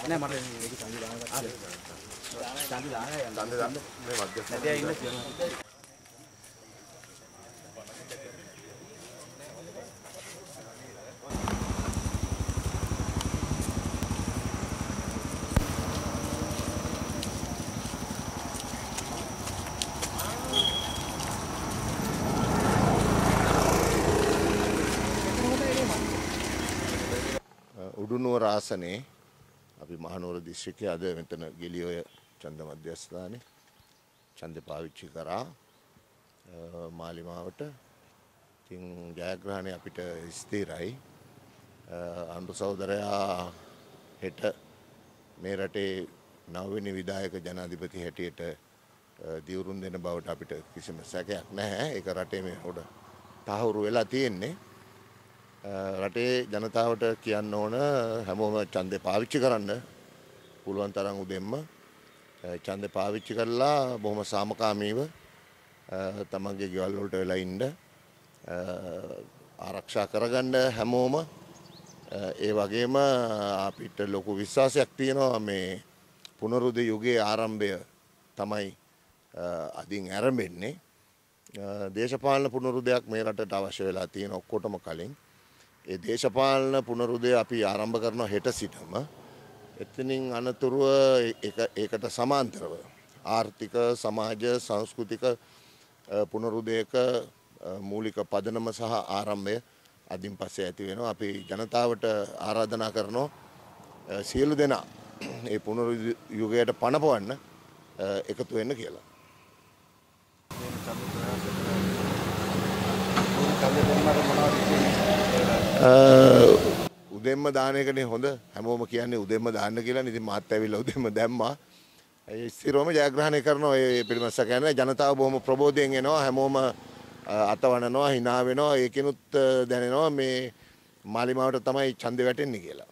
නෑ මට ඒක චන්දි දානවා. චන්දි දානවා යන්න. චන්දි දාන්න මේ මැදට. නැතිව ඉන්න කියලා. උඩුනුවර ආසනේ අපි මහනුවර දිස්ත්‍රික්කයේ අද මෙතන ගෙලියොය ඡන්ද මධ්‍යස්ථානයේ ඡන්ද පාවිච්චි කරා මාලිමාවට. ඉතින් ජයග්‍රහණය අපිට ස්ථිරයි. අනුර සහෝදරයා හෙට මේ රටේ නවවෙනි විධායක ජනාධිපති හැටියට දියුරුම් දෙන බවට අපිට කිසිම සැකයක් නැහැ. ඒක රටේ මේ උඩ තහවුරු වෙලා තියෙන්නේ. රටේ ජනතාවට කියන්න ඕන හැමෝම ඡන්දේ පාවිච්චි කරන්න පුළුවන් තරම් උදෙන්ම ඡන්දේ පාවිච්චි කරලා බොහොම සාමකාමීව තමන්ගේ ගෙවල් වලට වෙලා ඉන්න ආරක්ෂා කරගන්න හැමෝම. ඒ වගේම අපිට ලොකු විශ්වාසයක් තියෙනවා මේ පුනරුද යුගයේ ආරම්භය තමයි අදින් ආරම්භෙන්නේ. දේශපාලන පුනරුදයක් මේ රටට අවශ්‍ය වෙලා තියෙන ඔක්කොටම කලින් ඒ දේශපාලන පුනරුදය අපි ආරම්භ කරනවා හෙට සිටම. එතනින් අනතුරුව ඒකට සමාන්තරව ආර්ථික සමාජ සංස්කෘතික පුනරුදයක මූලික පදනම සහ ආරම්භය අදින් පස්සේ ඇති වෙනවා. අපි ජනතාවට ආරාධනා කරනවා සියලු දෙනා ඒ පුනරුද යුගයට පනපවන්න එකතු වෙන්න කියලා. උදෙන්ම දාන එකනේ හොඳ. හැමෝම කියන්නේ උදෙන්ම දාන්න කියලා. ඉතින් මාත් ඇවිල්ලා උදෙන්ම දැම්මා. ඒ ස්ථිරවම ජයග්‍රහණය කරනවා. ඒ පිළිමස්ස කියන්නේ ජනතාව බොහොම ප්‍රබෝධයෙන් එනවා. හැමෝම අතවනනවා, hina වෙනවා. ඒකිනුත් දැනෙනවා මේ මාලිමාවට තමයි ඡන්දෙ වැටෙන්නේ කියලා.